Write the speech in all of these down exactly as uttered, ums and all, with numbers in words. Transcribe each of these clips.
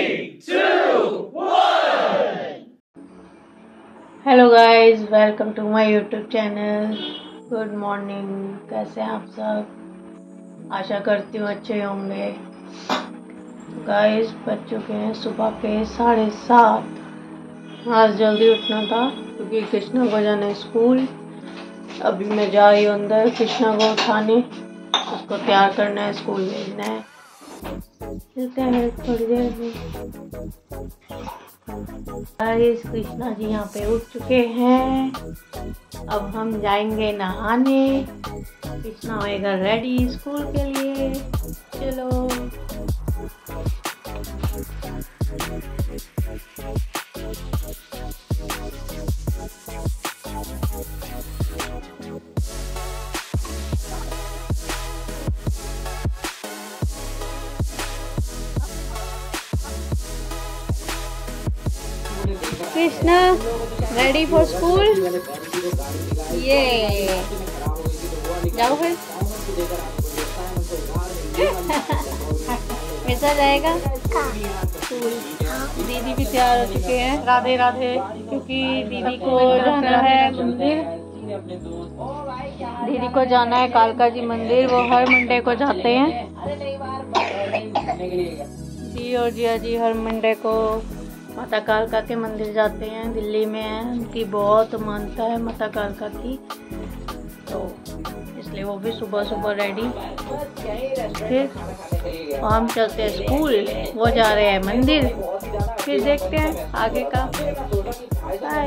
Hello guys, welcome to my YouTube channel. Good morning, कैसे हैं आप सब? आशा करती हूँ अच्छे होंगे। गाइस, बज चुके हैं सुबह के साढ़े सात। आज जल्दी उठना था क्योंकि कृष्णा को जाना है स्कूल। अभी मैं जा रही हूँ अंदर कृष्णा को उठाने, उसको तैयार करना है, स्कूल भेजना है। चलते हैं थोड़ी देर में। गाइस, कृष्णा जी यहाँ पे उठ चुके हैं। अब हम जाएंगे नहाने। कृष्णा होएगा रेडी स्कूल के लिए। चलो। Krishna ready for school. ये जाओ फिर। कैसा जाएगा स्कूल? दीदी भी तैयार हो चुके हैं। राधे राधे। क्योंकि दीदी को जाना है मंदिर। दीदी को जाना है कालका जी मंदिर। वो हर मंडे को जाते हैं। जी और जिया जी हर मंडे को माता कालका के मंदिर जाते हैं। दिल्ली में है, उनकी बहुत मानता है माता कालका की, तो इसलिए वो भी सुबह सुबह रेडी। फिर हम चलते हैं स्कूल, वो जा रहे हैं मंदिर। फिर देखते हैं आगे का। Bye.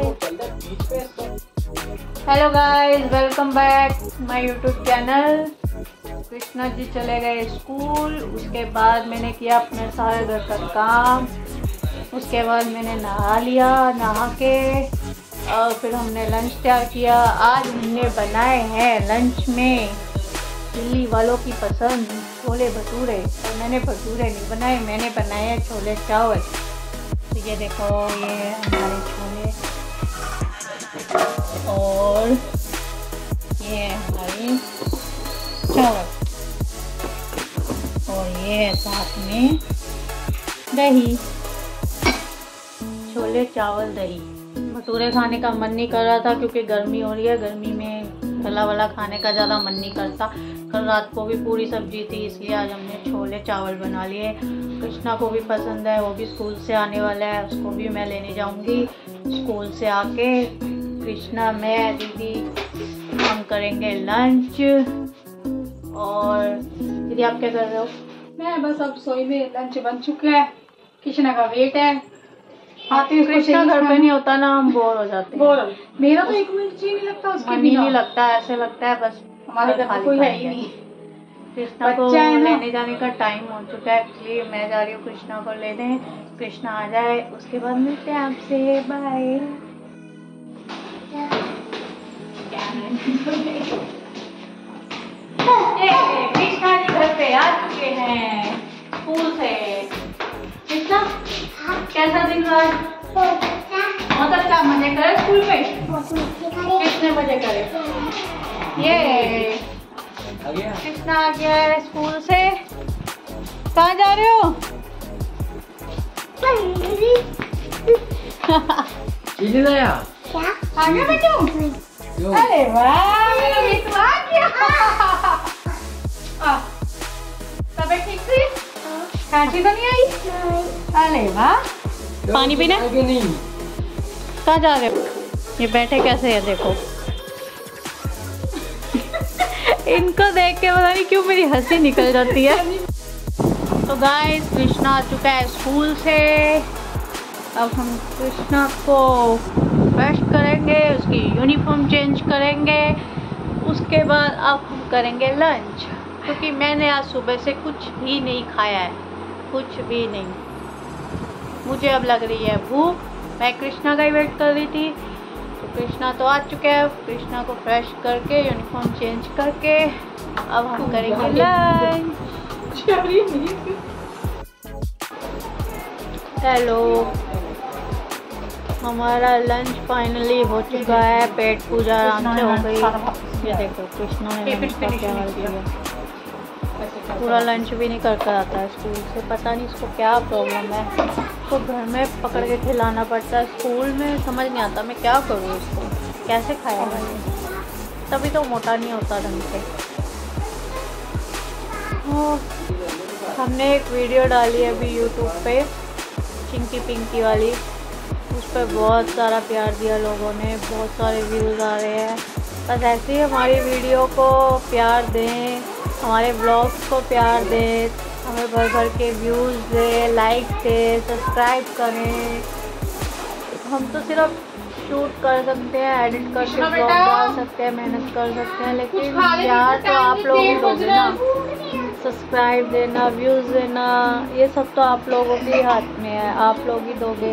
Hello guys, welcome back my YouTube channel. Krishna ji चले गए स्कूल। उसके बाद मैंने किया अपने सारे घर का काम। उसके बाद मैंने नहा लिया। नहा के और फिर हमने लंच तैयार किया। आज हमने बनाए हैं लंच में दिल्ली वालों की पसंद छोले भटूरे। और मैंने भटूरे नहीं बनाए, मैंने बनाए हैं छोले चावल। तो ये देखो, ये हमारे छोले और ये हमारे चावल और ये साथ में दही। छोले चावल दही। भटूरे खाने का मन नहीं कर रहा था क्योंकि गर्मी हो रही है। गर्मी में तला वाला खाने का ज़्यादा मन नहीं करता। कल रात को भी पूरी सब्जी थी, इसलिए आज हमने छोले चावल बना लिए। कृष्णा को भी पसंद है, वो भी स्कूल से आने वाला है, उसको भी मैं लेने जाऊंगी। स्कूल से आके कृष्णा, मैं, दीदी हम करेंगे लंच। और दीदी आप क्या कर रहे हो? मैं बस अब सोई में। लंच बन चुका है, कृष्णा का वेट है। आते कृष्णा घर पे नहीं होता ना, हम बोर हो जाते हैं। बोर मेरा तो एक मिनट ही नहीं लगता उसके बिना। नहीं लगता, ऐसे लगता है बस हमारे घर में कोई है ही नहीं। कृष्णा को लेने जाने का टाइम हो चुका है, इसलिए मैं जा रही हूँ कृष्णा को लेने। कृष्णा आ जाए उसके बाद मिलते हैं आपसे। बाय। कृष्णा जी घर पे आ चुके हैं स्कूल से। कृष्णा, कैसा दिन रहा? बहुत अच्छा। मजे करे स्कूल में? कितने मजे करे? ये कृष्णा आ गया है स्कूल से। कहाँ जा रहे हो? आ गया बेटू? अरे वाह, मेरा बेटू आ गया। तबीयत ठीक थी? खांसी तो नहीं आई? अरे वाह। पानी पीना? कहाँ जा रहे हो? ये बैठे कैसे है देखो। इनको देख के पता नहीं क्यों मेरी हंसी निकल जाती है। तो गाइस, कृष्णा आ चुका है स्कूल से। अब हम कृष्णा को ब्रश करेंगे, उसकी यूनिफॉर्म चेंज करेंगे। उसके बाद अब हम करेंगे लंच, क्योंकि मैंने आज सुबह से कुछ भी नहीं खाया है, कुछ भी नहीं। मुझे अब लग रही है भूख। मैं कृष्णा का ही वेट कर रही थी। तो कृष्णा तो आ चुके हैं। कृष्णा को फ्रेश करके यूनिफॉर्म चेंज करके अब हम करेंगे लंच। हेलो, हमारा लंच फाइनली हो चुका है। पेट पूजा आराम से हो गई। ये देखो कृष्णा ने क्या हाल किया। पूरा लंच भी नहीं कर कर आता है स्कूल से। पता नहीं इसको क्या प्रॉब्लम है, इसको घर में पकड़ के खिलाना पड़ता है, स्कूल में समझ नहीं आता मैं क्या करूँ इसको, कैसे खाएगा ये, तभी तो मोटा नहीं होता ढंग से। हमने एक वीडियो डाली है अभी यूट्यूब पे, चिंकी पिंकी वाली, उस पर बहुत सारा प्यार दिया लोगों ने, बहुत सारे व्यूज़ आ रहे हैं। बस ऐसे ही हमारी वीडियो को प्यार दें, हमारे ब्लॉग्स को प्यार दें, हमें भर भर के व्यूज़ दें, लाइक दें, सब्सक्राइब करें। हम तो सिर्फ शूट कर सकते हैं, एडिट करके ब्लॉग डाल सकते हैं, मेहनत कर सकते हैं, लेकिन प्यार तो आप लोग ही दोगे ना। सब्सक्राइब देना, व्यूज़ देना, ये सब तो आप लोगों के हाथ में है, आप लोग ही दोगे।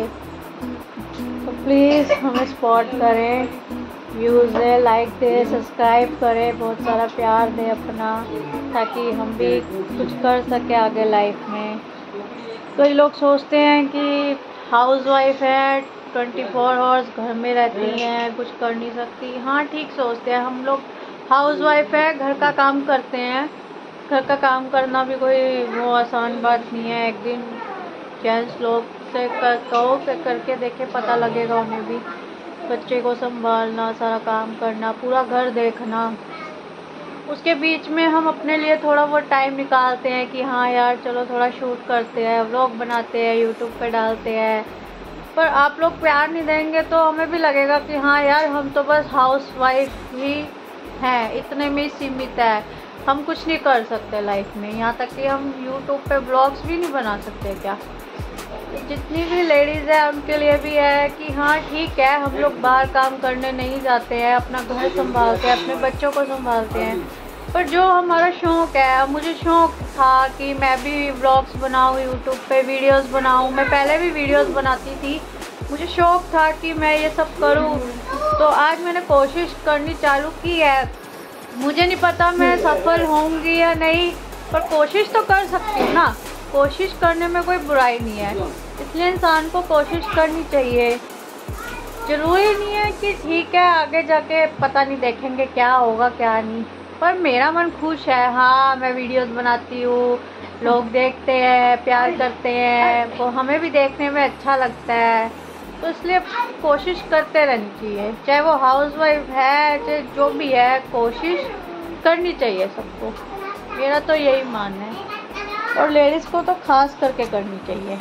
तो प्लीज़ हमें सपोर्ट करें, व्यूज़ दें, लाइक दें, सब्सक्राइब करें, बहुत सारा प्यार दें अपना, ताकि हम भी कुछ कर सकें आगे लाइफ में। कई लोग सोचते हैं कि हाउस वाइफ है, ट्वेंटी फोर आवर्स घर में रहती हैं, कुछ कर नहीं सकती। हाँ ठीक सोचते हैं, हम लोग हाउस वाइफ है, घर का काम करते हैं। घर का काम करना भी कोई वो आसान बात नहीं है। एक दिन जेंट्स लोग से कर, कहो कि करके देखे, पता लगेगा उन्हें भी। बच्चे को संभालना, सारा काम करना, पूरा घर देखना, उसके बीच में हम अपने लिए थोड़ा वो टाइम निकालते हैं कि हाँ यार चलो थोड़ा शूट करते हैं, व्लॉग बनाते हैं, यूट्यूब पे डालते हैं। पर आप लोग प्यार नहीं देंगे तो हमें भी लगेगा कि हाँ यार हम तो बस हाउस वाइफ ही हैं, इतने में सीमित है, हम कुछ नहीं कर सकते लाइफ में। यहाँ तक कि हम यूट्यूब पे ब्लॉग्स भी नहीं बना सकते क्या। जितनी भी लेडीज़ है उनके लिए भी है कि हाँ ठीक है, हम लोग बाहर काम करने नहीं जाते हैं, अपना घर संभालते हैं, अपने बच्चों को संभालते हैं, पर जो हमारा शौक़ है, मुझे शौक़ था कि मैं भी व्लॉग्स बनाऊँ, यूट्यूब पे वीडियोस बनाऊँ। मैं पहले भी वीडियोस बनाती थी, मुझे शौक़ था कि मैं ये सब करूँ, तो आज मैंने कोशिश करनी चालू की है। मुझे नहीं पता मैं सफल होंगी या नहीं, पर कोशिश तो कर सकती हूँ ना। कोशिश करने में कोई बुराई नहीं है, इसलिए इंसान को कोशिश करनी चाहिए। ज़रूरी नहीं है कि ठीक है आगे जाके पता नहीं देखेंगे क्या होगा क्या नहीं, पर मेरा मन खुश है। हाँ मैं वीडियोस बनाती हूँ, लोग देखते हैं, प्यार करते हैं, तो हमें भी देखने में अच्छा लगता है, तो इसलिए कोशिश करते रहनी चाहिए। चाहे वो हाउस वाइफ है, चाहे जो भी है, कोशिश करनी चाहिए सबको, मेरा तो यही मानना है। और लेडीज़ को तो खास करके करनी चाहिए।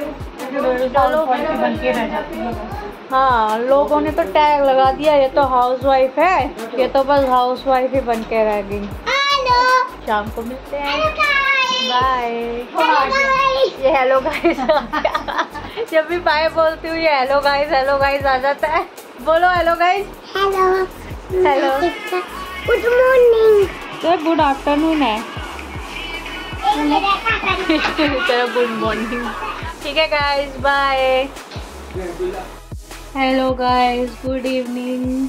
चलो बन के रह जाती है। हाँ लोगों ने तो टैग लगा दिया, ये तो हाउस वाइफ है, ये तो बस हाउस वाइफ ही बन के रह गई। शाम को मिलते हैं, बाय। ये हेलो गाइस जब भी बाय बोलती हूँ ये हेलो गाइस हेलो गाइस आ जाता है। बोलो hello guys. Hello hello good morning. तो गुड आफ्टरनून है। चलो गुड मॉर्निंग, ठीक है guys, bye. Hello guys, good evening.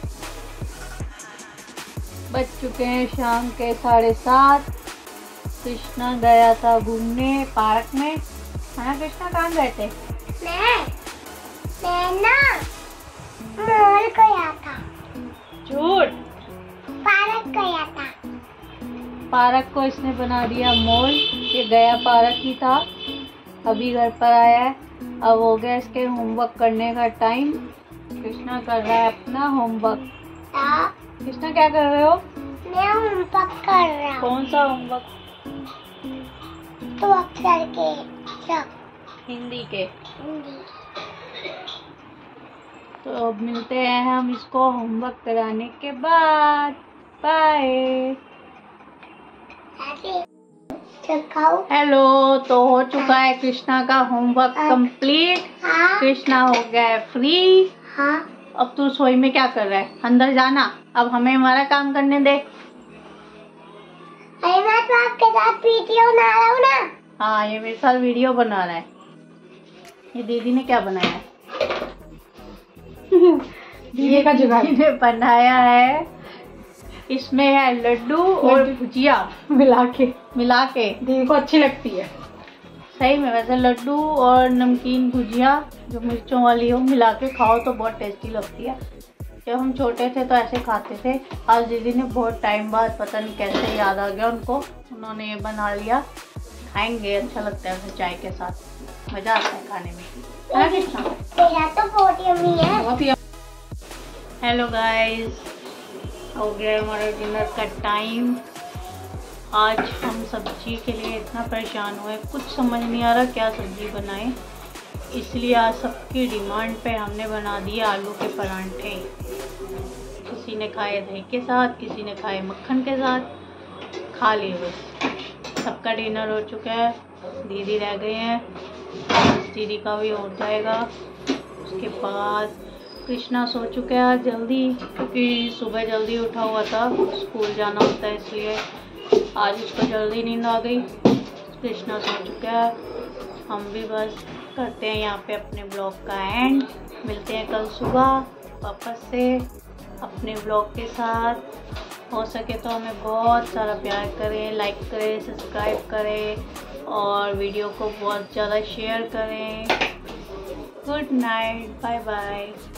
बज चुके हैं शाम के साढ़े सात। कृष्णा गया था घूमने पार्क में। हाँ कृष्णा कहाँ गए थे? मैं मैं ना मॉल गया था। झूठ। पार्क गया था। पार्क को इसने बना दिया मॉल। ये गया पार्क ही था, अभी घर पर आया है। अब हो गया इसके होमवर्क करने का टाइम। कृष्णा कर रहा है अपना होमवर्क। कृष्णा क्या कर रहे हो? मैं होमवर्क कर रहा हूँ। कौन सा होमवर्क? तो अक्षर के सब हिंदी के। हिंदी। तो अब मिलते हैं हम इसको होमवर्क कराने के बाद। बाय। हेलो, तो हो चुका है कृष्णा का होमवर्क कंप्लीट। हाँ? कृष्णा हो गया है फ्री। हाँ? अब तू रसोई में क्या कर रहा है? अंदर जाना, अब हमें हमारा काम करने दे। अरे मैं तो आपके साथ वीडियो बना रहा हूँ ना। हाँ ये मेरे साथ वीडियो बना रहा है। ये दीदी ने क्या बनाया है? दीदी का जुगाड़ ने बनाया है, इसमें है लड्डू और भुजिया मिला के मिला के। दीदी को अच्छी लगती है सही में। वैसे लड्डू और नमकीन भुजिया जो मिर्चों वाली हो मिला के खाओ तो बहुत टेस्टी लगती है। जब हम छोटे थे तो ऐसे खाते थे। आज दीदी ने बहुत टाइम बाद पता नहीं कैसे याद आ गया उनको, उन्होंने ये बना लिया। खाएंगे, अच्छा लगता है उसे चाय के साथ, मज़ा आता है खाने में। है कृष्णा? तेरा तो बहुत यम्मी है। बहुत ही हेलो गाइस, हो गया हमारा डिनर का टाइम। आज हम सब्जी के लिए इतना परेशान हुए, कुछ समझ नहीं आ रहा क्या सब्जी बनाएं, इसलिए आज सबकी डिमांड पे हमने बना दिए आलू के परांठे। किसी ने खाए दही के साथ, किसी ने खाए मक्खन के साथ, खा लिए बस। सबका डिनर हो चुका है, दीदी रह गए हैं, दीदी का भी हो जाएगा। उसके बाद कृष्णा सो चुका है आज जल्दी, क्योंकि सुबह जल्दी उठा हुआ था, स्कूल जाना होता है इसलिए आज उसको जल्दी नींद आ गई। कृष्णा सो चुका है। हम भी बस करते हैं यहाँ पे अपने ब्लॉग का एंड। मिलते हैं कल सुबह वापस से अपने ब्लॉग के साथ। हो सके तो हमें बहुत सारा प्यार करें, लाइक करें, सब्सक्राइब करें और वीडियो को बहुत ज़्यादा शेयर करें। Good night, bye bye.